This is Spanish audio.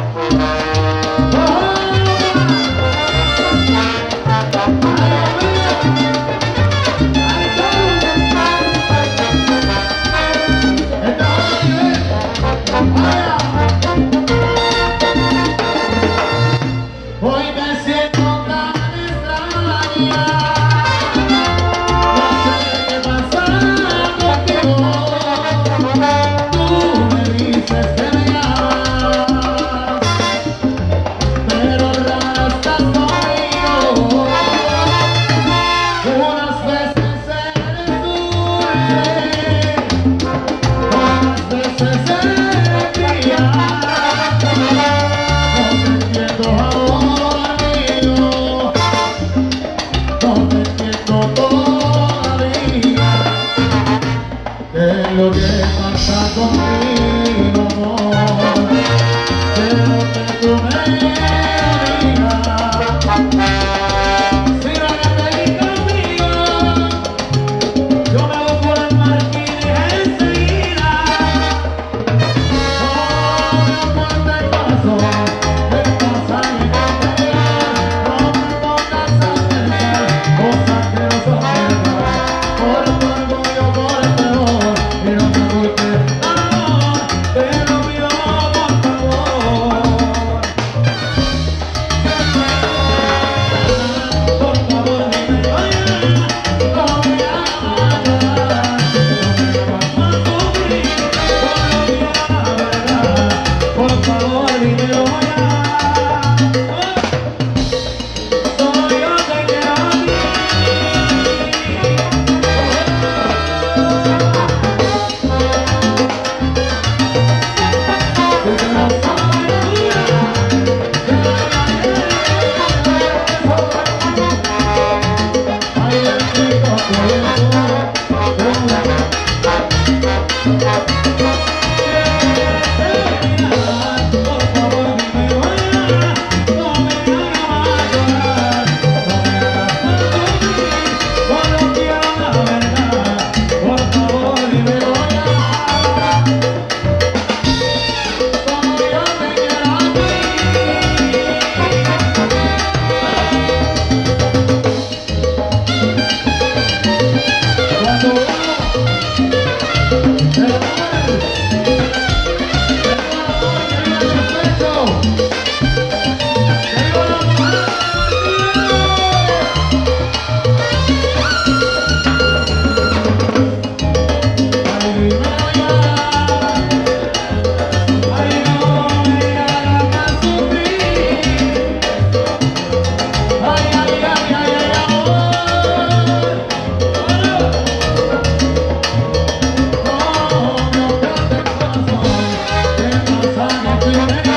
Lo que pasa conmigo, amor, quiero que tú me digas si vas a seguir conmigo. Yo me voy por el Martínez enseguida. No me aguanta el corazón, el pasaje que te da. No me pongas a pensar cosas que no son verdad. Por tu orgullo, por el temor. Thank you.